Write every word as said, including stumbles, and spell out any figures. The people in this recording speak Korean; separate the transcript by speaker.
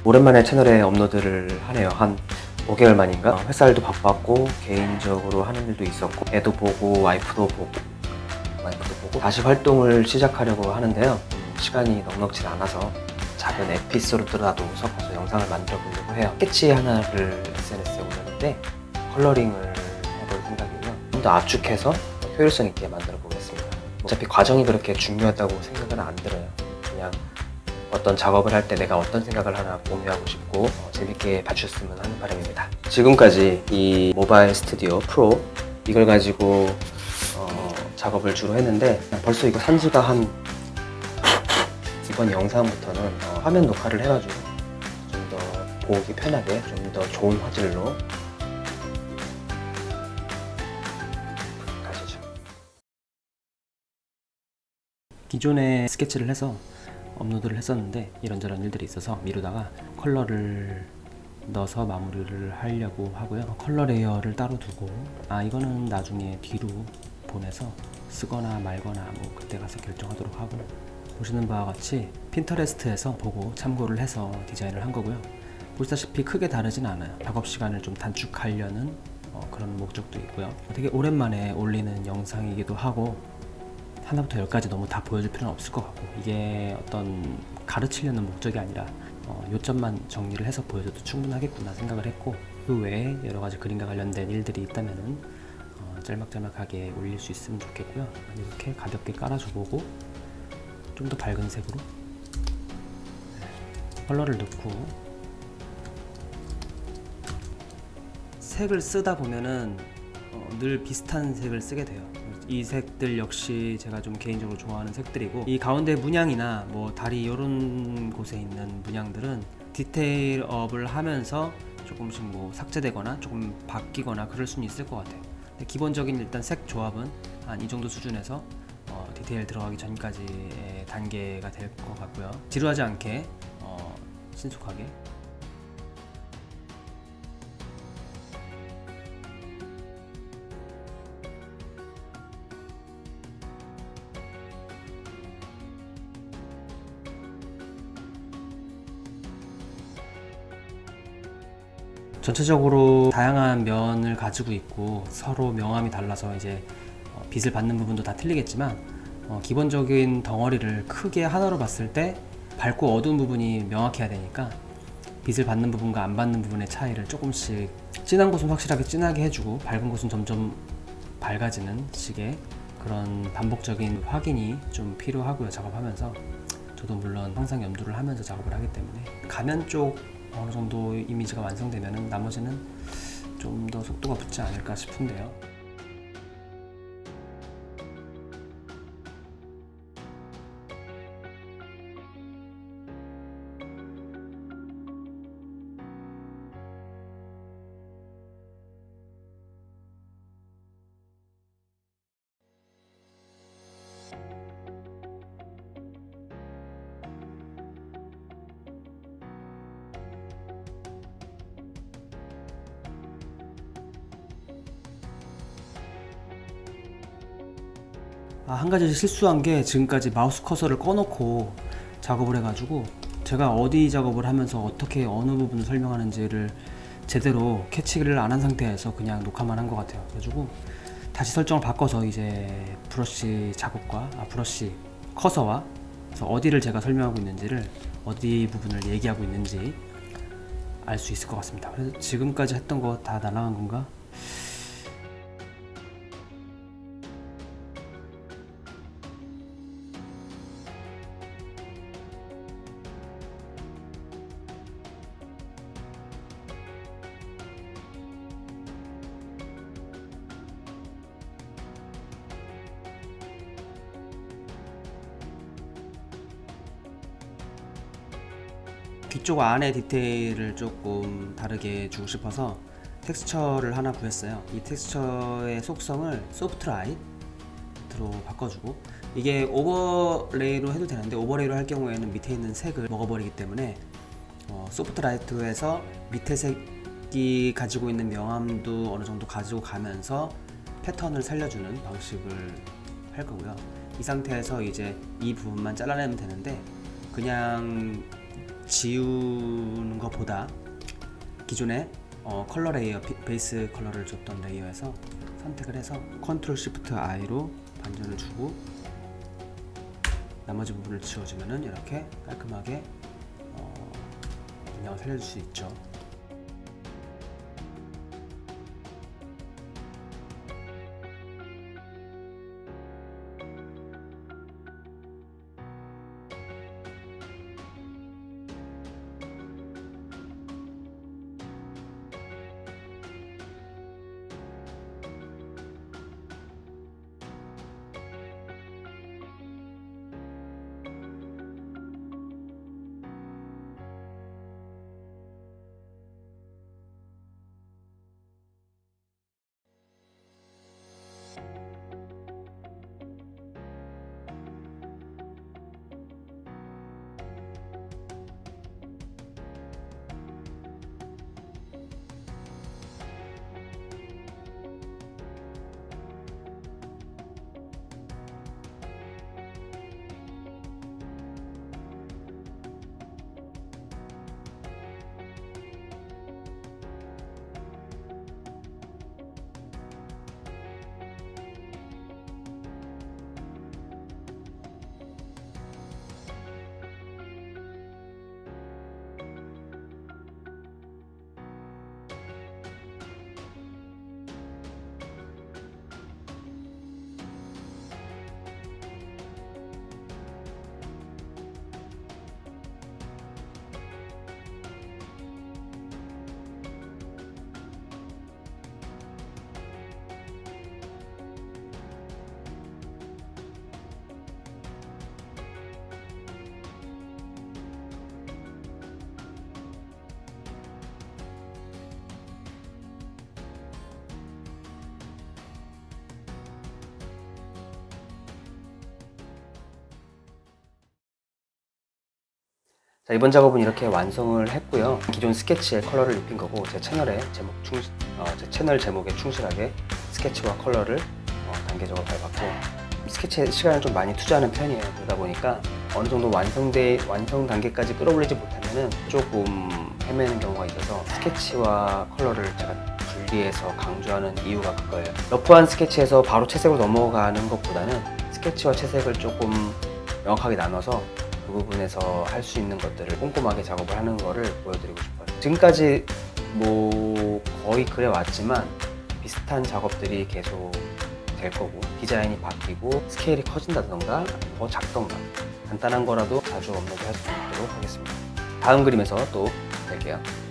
Speaker 1: 오랜만에 채널에 업로드를 하네요. 한 오 개월 만인가? 회사 일도 바빴고 개인적으로 하는 일도 있었고 애도 보고 와이프도 보고 와이프도 보고 다시 활동을 시작하려고 하는데요. 시간이 넉넉지 않아서 작은 에피소드라도 섞어서 영상을 만들어 보려고 해요. 스케치 하나를 에스엔에스에 올렸는데 컬러링을 해볼 생각이고요. 좀 더 압축해서 효율성 있게 만들어 보겠습니다. 어차피 과정이 그렇게 중요하다고 생각은 안 들어요. 그냥 어떤 작업을 할 때 내가 어떤 생각을 하나 공유하고 싶고 어, 재밌게 봐주셨으면 하는 바람입니다. 지금까지 이 모바일 스튜디오 프로 이걸 가지고 어, 작업을 주로 했는데 벌써 이거 산지가 한 이번 영상부터는 어, 화면 녹화를 해가지고 좀 더 보기 편하게 좀 더 좋은 화질로 가시죠. 기존에 스케치를 해서 업로드를 했었는데 이런저런 일들이 있어서 미루다가 컬러를 넣어서 마무리를 하려고 하고요. 컬러 레이어를 따로 두고 아 이거는 나중에 뒤로 보내서 쓰거나 말거나 뭐 그때 가서 결정하도록 하고, 보시는 바와 같이 핀터레스트에서 보고 참고를 해서 디자인을 한 거고요. 보시다시피 크게 다르진 않아요. 작업 시간을 좀 단축하려는 어, 그런 목적도 있고요. 되게 오랜만에 올리는 영상이기도 하고 하나부터 열까지 너무 다 보여줄 필요는 없을 것 같고, 이게 어떤 가르치려는 목적이 아니라 어, 요점만 정리를 해서 보여줘도 충분하겠구나 생각을 했고, 그 외에 여러가지 그림과 관련된 일들이 있다면은 어, 짤막짤막하게 올릴 수 있으면 좋겠고요. 이렇게 가볍게 깔아줘보고 좀 더 밝은 색으로 컬러를 넣고, 색을 쓰다 보면은 어, 늘 비슷한 색을 쓰게 돼요. 이 색들 역시 제가 좀 개인적으로 좋아하는 색들이고, 이 가운데 문양이나 뭐 다리 이런 곳에 있는 문양들은 디테일업을 하면서 조금씩 뭐 삭제되거나 조금 바뀌거나 그럴 수는 있을 것 같아요. 근데 기본적인 일단 색 조합은 한 이 정도 수준에서 어, 디테일 들어가기 전까지의 단계가 될 것 같고요. 지루하지 않게 어, 신속하게 전체적으로 다양한 면을 가지고 있고 서로 명암이 달라서 이제 어, 빛을 받는 부분도 다 틀리겠지만 어, 기본적인 덩어리를 크게 하나로 봤을 때 밝고 어두운 부분이 명확해야 되니까 빛을 받는 부분과 안 받는 부분의 차이를 조금씩 진한 곳은 확실하게 진하게 해주고 밝은 곳은 점점 밝아지는 식의 그런 반복적인 확인이 좀 필요하고요. 작업하면서 저도 물론 항상 염두를 하면서 작업을 하기 때문에 가면 쪽 어느 정도 이미지가 완성되면 나머지는 좀 더 속도가 붙지 않을까 싶은데요. 아, 한 가지 실수한 게 지금까지 마우스 커서를 꺼놓고 작업을 해가지고 제가 어디 작업을 하면서 어떻게 어느 부분을 설명하는지를 제대로 캐치를 안 한 상태에서 그냥 녹화만 한 것 같아요. 그래가지고 다시 설정을 바꿔서 이제 브러쉬 작업과 아, 브러쉬 커서와 그래서 어디를 제가 설명하고 있는지를 어디 부분을 얘기하고 있는지 알 수 있을 것 같습니다. 그래서 지금까지 했던 거 다 날아간 건가? 뒤쪽 안에 디테일을 조금 다르게 주고 싶어서 텍스처를 하나 구했어요. 이 텍스처의 속성을 소프트 라이트로 바꿔주고, 이게 오버레이로 해도 되는데 오버레이로 할 경우에는 밑에 있는 색을 먹어버리기 때문에 어, 소프트 라이트에서 밑에 색이 가지고 있는 명암도 어느 정도 가지고 가면서 패턴을 살려주는 방식을 할 거고요. 이 상태에서 이제 이 부분만 잘라내면 되는데 그냥
Speaker 2: 지우는 것보다 기존에 어, 컬러 레이어, 비, 베이스 컬러를 줬던 레이어에서 선택을 해서 컨트롤 시프트 아이로 반전을 주고 나머지 부분을 지워주면은 이렇게 깔끔하게 어, 인양을 살려줄 수 있죠.
Speaker 1: 자, 이번 작업은 이렇게 완성을 했고요. 기존 스케치에 컬러를 입힌 거고 제 채널에 제목 충, 어, 제 채널 제목에 충실하게 스케치와 컬러를 어, 단계적으로 밟았고 스케치에 시간을 좀 많이 투자하는 편이에요. 그러다 보니까 어느 정도 완성돼 완성 단계까지 끌어올리지 못하면은 조금 헤매는 경우가 있어서 스케치와 컬러를 제가 분리해서 강조하는 이유가 그거예요. 러프한 스케치에서 바로 채색으로 넘어가는 것보다는 스케치와 채색을 조금 명확하게 나눠서 그 부분에서 할 수 있는 것들을 꼼꼼하게 작업을 하는 거를 보여드리고 싶어요. 지금까지 뭐 거의 그래 왔지만 비슷한 작업들이 계속 될 거고 디자인이 바뀌고 스케일이 커진다던가 더 작던가 간단한 거라도 자주 업로드 할 수 있도록 하겠습니다. 다음 그림에서 또 뵐게요.